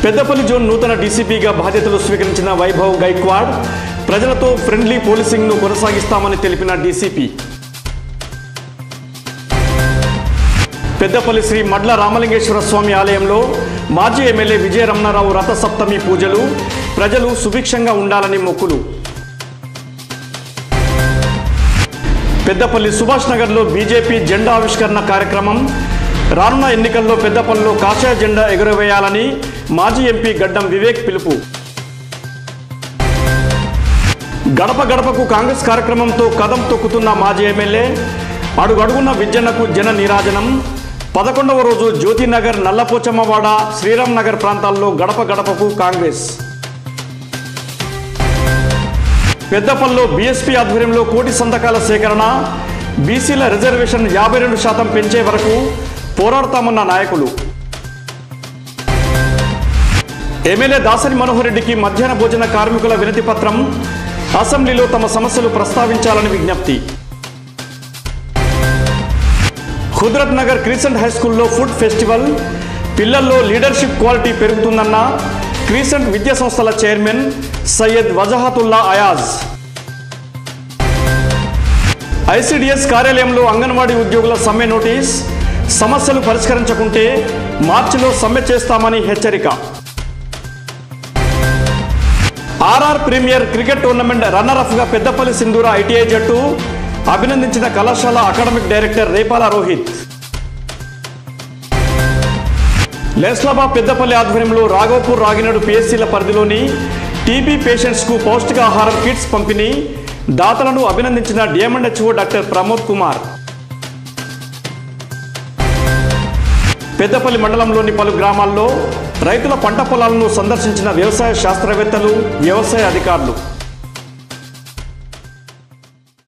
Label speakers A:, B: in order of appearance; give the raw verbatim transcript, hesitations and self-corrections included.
A: Peddapalli zone నూతన డీసీపీగా బాధ్యతలు స్వీకరించిన వైభవ్ గైక్వాడ్ ప్రజలతో ఫ్రెండ్లీ పోలీసింగ్ను కొనసాగిస్తామని తెలిపిన డీసీపీ. పెద్దపల్లి శ్రీ మడ్ల రామలింగేశ్వర స్వామి ఆలయంలో మాజీ ఎమ్మెల్యే విజయ రమణారావు రథసప్తమి పూజలు, ప్రజలు సుభిక్షంగా ఉండాలని మొక్కులు. పెద్దపల్లి సుభాష్ నగర్లో బీజేపీ జెండా ఆవిష్కరణ కార్యక్రమం. రానున్న ఎన్నికల్లో పెద్దపల్లిలో కాషాయ జెండా ఎగురవేయాలని మాజీ ఎంపీ గడ్డం వివేక్ పిలుపు. గడప గడపకు కాంగ్రెస్ కార్యక్రమంతో కదం తొక్కుతున్న మాజీ ఎమ్మెల్యే. అడుగడుగున్న విజ్జన్నకు జన నీరాజనం. పదకొండవ రోజు జ్యోతినగర్, నల్లపోచమ్మవాడ, శ్రీరామ్ నగర్ ప్రాంతాల్లో గడప గడపకు కాంగ్రెస్. పెద్దపల్లిలో బీఎస్పీ ఆధ్వర్యంలో కోటి సంతకాల సేకరణ. బీసీల రిజర్వేషన్ యాభై రెండు శాతం పెంచే వరకు పోరాడతామన్న నాయకులు. ఎమ్మెల్యే దాసరి మనోహర్ రెడ్డికి మధ్యాహ్న భోజన కార్మికుల వినతి పత్రం. అసెంబ్లీలో తమ సమస్యలు ప్రస్తావించాలని విజ్ఞప్తి. ఖుద్రత్ నగర్ క్రీసెంట్ హైస్కూల్లో ఫుడ్ ఫెస్టివల్. పిల్లల్లో లీడర్షిప్ క్వాలిటీ పెరుగుతుందన్న క్రీసెంట్ విద్యా సంస్థల చైర్మన్ సయ్యద్ వజాహతుల్లా అయాజ్. ఐసీడీఎస్ కార్యాలయంలో అంగన్వాడీ ఉద్యోగుల సమ్మె నోటీస్. సమస్యలు పరిష్కరించకుంటే మార్చిలో సమ్మె చేస్తామని హెచ్చరిక. ఆర్ఆర్ ప్రీమియర్ క్రికెట్ టోర్నమెంట్ రన్నరఫ్గా పెద్దపల్లి సింధూర ఐటీఐ జట్టు. అభినందించిన కళాశాల అకాడమిక్ డైరెక్టర్ రేపాల రోహిత్. లెస్లాబా పెద్దపల్లి ఆధ్వర్యంలో రాఘవపూర్, రాగినాడు పిఎస్సీల పరిధిలోని టీబీ పేషెంట్స్కు పౌష్టికాహారం కిట్స్ పంపిణీ. దాతలను అభినందించిన డిఎంఎండ్హెచ్ఓ డాక్టర్ ప్రమోద్ కుమార్. పెద్దపల్లి మండలంలోని పలు గ్రామాల్లో రైతుల పంట పొలాలను సందర్శించిన వ్యవసాయ శాస్త్రవేత్తలు, వ్యవసాయ అధికారులు.